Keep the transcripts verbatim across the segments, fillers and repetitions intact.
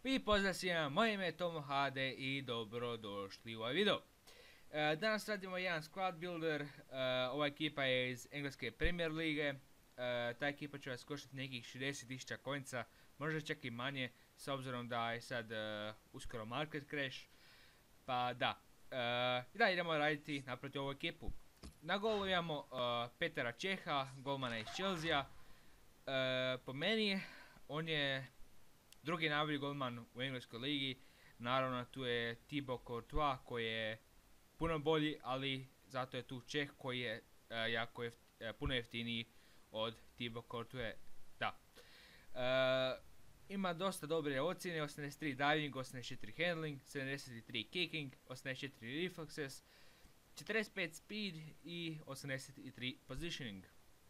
I pozdrav svima, moje ime je Tomo H D i dobrodošli u ovaj video. E, danas radimo jedan squad builder, e, ova ekipa je iz engleske Premier lige, e, ta ekipa će vas koštati nekih šezdeset tisuća coinca, možda čak i manje, s obzirom da je sad e, uskoro market crash, pa da. E, da, idemo raditi naproti ovu ekipu. Na golu imamo e, Petera Čeha, golmana iz Chelsea. E, po meni, on je drugi najbolji golman u engleskoj ligi. Naravno tu je Thibaut Courtois koji je puno bolji, ali zato je tu Čeh koji je uh, jako jeft, uh, puno jeftiniji od Thibaut Courtois. Da. Uh, ima dosta dobre ocjene, osamdeset tri diving, osamdeset četiri handling, sedamdeset tri kicking, osamdeset četiri reflexes, četrdeset pet speed i osamdeset tri positioning.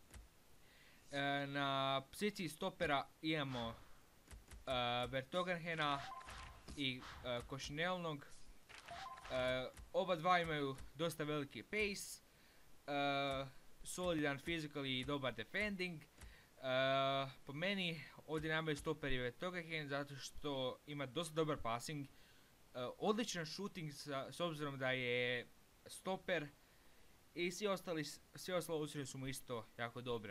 Uh, na poziciji stopera imamo Uh, Vertonghenja i uh, Košinelnog. Uh, oba dva imaju dosta veliki pace, uh, solidan physical i dobar defending. Uh, po meni ovdje najbolji stoper je Vertonghen zato što ima dosta dobar passing, uh, odličan shooting sa, s obzirom da je stoper i svi ostali, svi ostali usredi su mu isto jako dobre.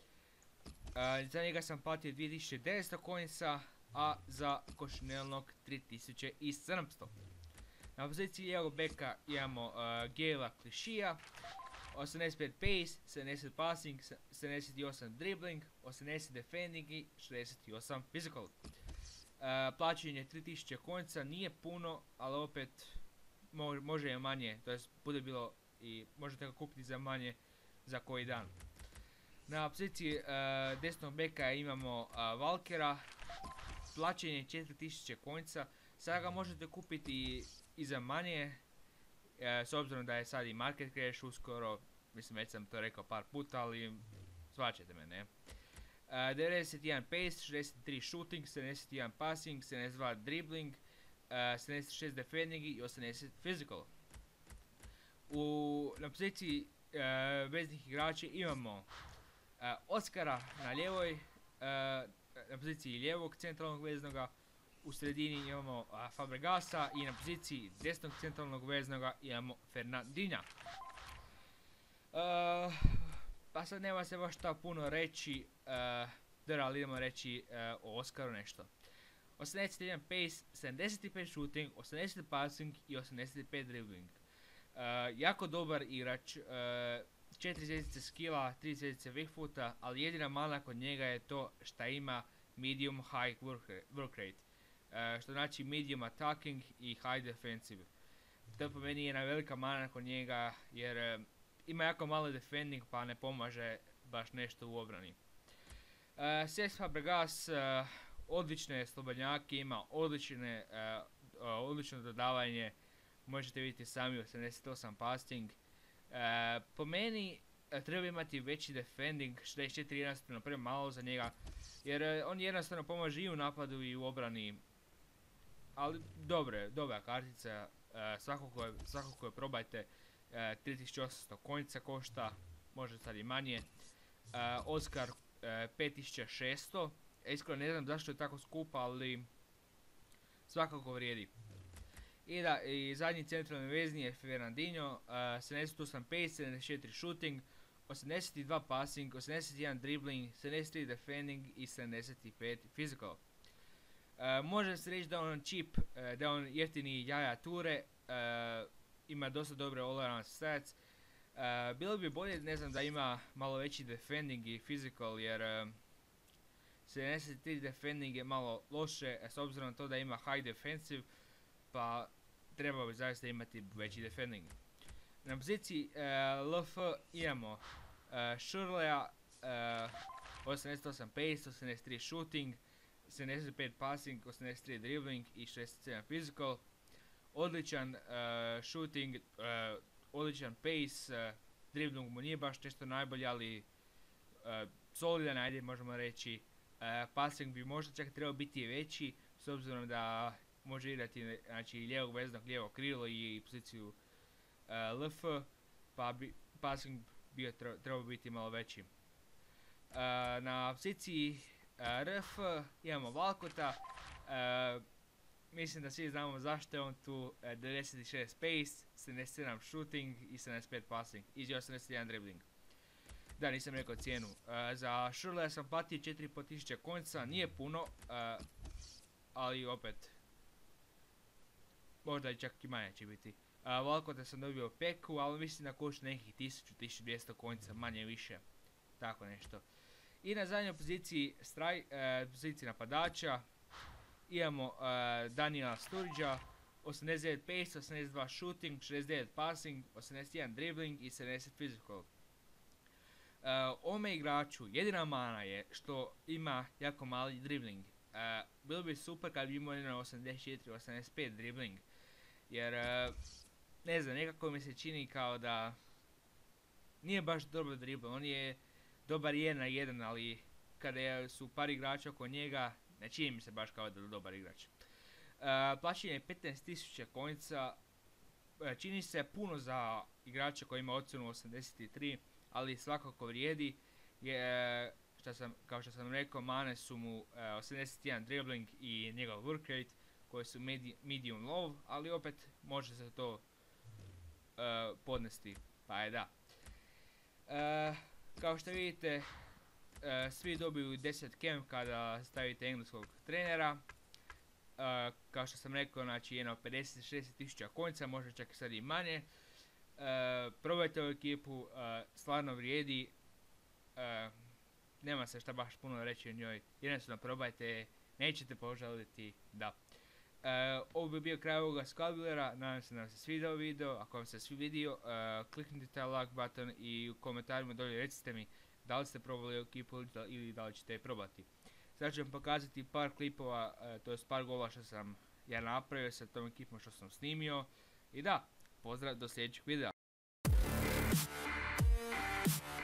Uh, za njega sam platio dvije tisuće devetsto coinsa, a za Košinelnog tri tisuće sedamsto. Na poziciji lijevog beka imamo uh, Gaela Clichyja, osamdeset pet pace, sedamdeset passing, sedamdeset osam dribbling, osamdeset defending i šezdeset osam physical. Uh, plaćanje tri tisuće coinsa nije puno, ali opet mo može je manje, to jest bude bilo i možete ga kupiti za manje za koji dan. Na poziciji uh, desnog beka imamo uh, Walkera, plaćanje četiri tisuće coinsa, sada ga možete kupiti i za manje, e, s obzirom da je sad i market crash uskoro, mislim već sam to rekao par puta, ali shvaćate me, ne? E, devedeset jedan pace, šezdeset tri shooting, sedamdeset jedan passing, sedamdeset dva dribbling, e, sedamdeset šest defending i osamdeset physical. U, na poziciji e, veznih igrača imamo e, Oskara na lijevoj, e, na poziciji lijevog centralnog veznoga, u sredini imamo a, Fabregasa i na poziciji desnog centralnog veznoga imamo Fernandinha. Uh, pa sad nema se baš šta puno reći, uh, dobro, ali idemo reći uh, o Oskaru nešto. osamdeset jedan pace, sedamdeset pet shooting, osamdeset passing i osamdeset pet dribbling. Uh, jako dobar igrač, uh, četiri zvjezdice skilla, tri zvjezdice weak foota, ali jedina mana kod njega je to šta ima medium high work, work rate, uh, što znači medium attacking i high defensive. To po meni je jedna velika mana kod njega jer uh, ima jako malo defending pa ne pomaže baš nešto u obrani. Uh, Cesc Fabregas, uh, odlične slobodnjake, ima odlične, uh, uh, odlično dodavanje, možete vidjeti sami osamdeset osam passing. Uh, po meni uh, treba imati veći defending, šezdeset četiri jednostavno prema malo za njega, jer uh, on jednostavno pomaže i u napadu i u obrani, ali dobre, dobra kartica, uh, svakako je, svakako je probajte, uh, tri tisuće osamsto coinca košta, može sad i manje. Uh, Oskar uh, pet tisuća šesto, iskreno ne znam zašto je tako skupa, ali svakako vrijedi. I da, i zadnji centralni vezni je Fernandinho, uh, sedamdeset osam pace, sedamdeset četiri shooting, osamdeset dva passing, osamdeset jedan dribbling, sedamdeset tri defending i sedamdeset pet physical. Uh, može se reći da on cheap, uh, da je on jeftini Yaya Toure, uh, ima dosta dobre all-around stats. Uh, bilo bi bolje, ne znam, da ima malo veći defending i physical, jer uh, sedamdeset tri defending je malo loše, s obzirom na to da ima high defensive, pa treba bi zaista imati veći defending. Na poziciji uh, L F imamo uh, Shirleya, uh, osamdeset osam pace, osamdeset tri shooting, sedamdeset pet passing, osamdeset tri dribbling i šezdeset sedam physical. Odličan uh, shooting, uh, odličan pace, uh, dribbling mu nije baš nešto najbolje, ali uh, solidan, ajde možemo reći. Uh, passing bi možda čak trebao biti veći, s obzirom da može igrati, znači, lijevog veznog, lijevo krilo i poziciju uh, L F, pa bi passing bio trebao biti malo veći. Uh, na poziciji uh, R F imamo Walcota, uh, mislim da svi znamo zašto je on tu. E, devedeset šest pace, sedamdeset sedam shooting i sedamdeset pet passing, i osamdeset jedan dribbling. Da, nisam rekao cijenu. Uh, za Shirleya sam platio četiri i pol tisuće konca, nije puno, uh, ali opet, možda i čak i manje će biti. Uh, Walcota sam dobio peku, ali mislim da košta nekih tisuću do tisuću dvjesto konca, manje više, tako nešto. I na zadnjoj poziciji, straj, uh, poziciji napadača, imamo uh, Daniela Sturridgea, osamdeset devet pace, osamdeset dva shooting, šezdeset devet passing, osamdeset jedan dribbling i sedamdeset physical. Uh, ome igraču jedina mana je što ima jako mali dribbling. Uh, bilo bi super kad bi imao jedno osamdeset četiri osamdeset pet dribbling, jer uh, ne znam, nekako mi se čini kao da nije baš dobro dribble. On je dobar jedan na jedan, ali kada su par igrača oko njega, ne čini mi se baš kao da je dobar igrač. Uh, plaćanje je petnaest tisuća konjica, uh, čini se puno za igrača koji ima ocjenu osamdeset tri, ali svakako vrijedi, je, šta sam, kao što sam rekao, mane su mu uh, osamdeset jedan dribbling i njegov work rate koji su medi, medium low, ali opet može se to uh, podnesti, pa je da. Uh, kao što vidite, uh, svi dobiju deset kem kada stavite engleskog trenera. Uh, kao što sam rekao, znači jedno pedeset do šezdeset tisuća konjica, možda čak i sad i manje. Uh, probajte ovu ekipu, uh, stvarno vrijedi, uh, nema se šta baš puno reći o njoj, jednostavno probajte, nećete požaliti, da. Uh, ovo bi bio kraj ovoga Squad Buildera, nadam se da vam se svidao video. Ako vam se svi vidio, uh, kliknite taj like button i u komentarima dolje recite mi da li ste probali ovu ekipu ili da li ćete je probati. Sad ću vam pokazati par klipova, uh, to je par gola što sam ja napravio sa tom ekipom što sam snimio. I da, pozdrav do sljedećeg videa.